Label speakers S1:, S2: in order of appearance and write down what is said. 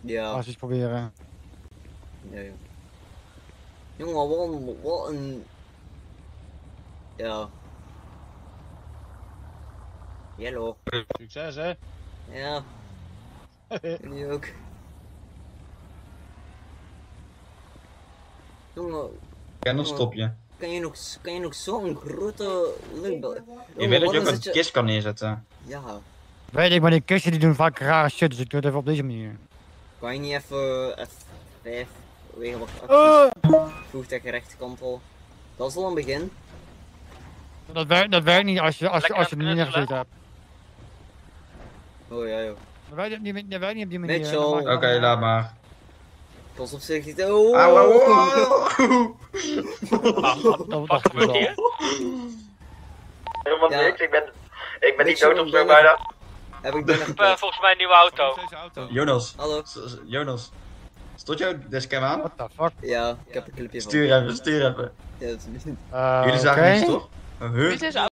S1: Ja.
S2: Als we iets proberen.
S1: Ja, ja. Jongen, wat een... Ja. Yellow.
S3: Succes, hè?
S1: Ja. Jullie ook. Jongen,
S4: En dan stop je.
S1: kan je nog zo'n grote luchtbel...
S4: Je weet dat je ook een kist kan neerzetten.
S1: Ja.
S2: Weet ik, maar die kisten die doen vaak rare shit, dus ik doe het even op deze manier.
S1: Kan je niet even F5 wegen wat acties, voertuigrechtscontrole? Dat is al een begin.
S2: Dat werkt niet als je het niet neergezeten hebt.
S1: Oh ja joh.
S2: Dat werkt niet op die manier.
S1: Mitchell.
S4: Oké, laat maar.
S1: Pas op zich. Oh.
S4: Auw, auw,
S5: Wat gebeurt hier?
S6: Helemaal
S1: Ja.
S6: niks, ik ben niet
S1: Mitchell,
S6: dood of zo
S1: ben
S6: bijna.
S1: Heb ik binnen
S5: Ik heb volgens mij een nieuwe auto.
S4: Jonas.
S1: Hallo.
S4: Jonas. Stond jouw dashcam aan?
S2: What the fuck?
S1: Ja, ik heb een clipje van.
S4: Stuur even.
S1: Ja, dat is niet.
S4: Jullie zagen
S2: Oké.
S4: niets toch? Huh?
S5: Dit is